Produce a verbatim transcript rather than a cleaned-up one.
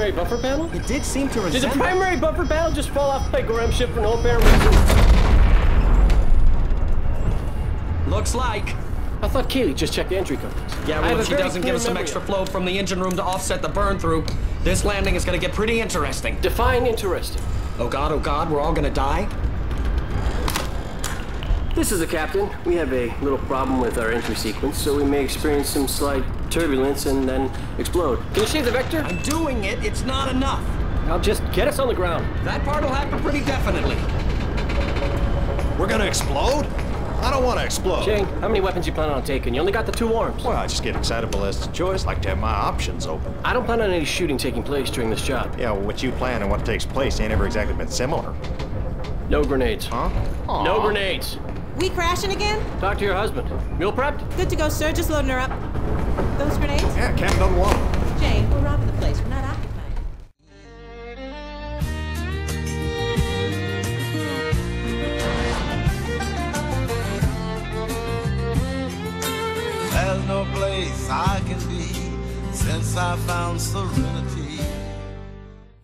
primary buffer panel? It did seem to resemble... Did the primary buffer panel just fall off like Gorham ship for no apparent reason? Looks like. I thought Keely just checked the entry codes. Yeah, well, if she doesn't give us some extra flow from the engine room to offset the burn-through, this landing is gonna get pretty interesting. Define interesting. Oh God, oh God, we're all gonna die? This is the captain. We have a little problem with our entry sequence, so we may experience some slight turbulence and then explode. Can you see the vector? I'm doing it. It's not enough. I'll just get us on the ground. That part will happen pretty definitely. We're gonna explode? I don't want to explode. Shane, how many weapons you plan on taking? You only got the two arms. Well, I just get excitable as to choice. Like to have my options open. I don't plan on any shooting taking place during this job. Yeah, well, what you plan and what takes place ain't ever exactly been similar. No grenades. Huh? Aww. No grenades. We crashing again? Talk to your husband. Mule prepped? Good to go, sir. Just loading her up. Those grenades? Yeah, Captain doesn't want them. Jane, we're robbing the place. We're not occupied. There's no place I can be since I found Serenity.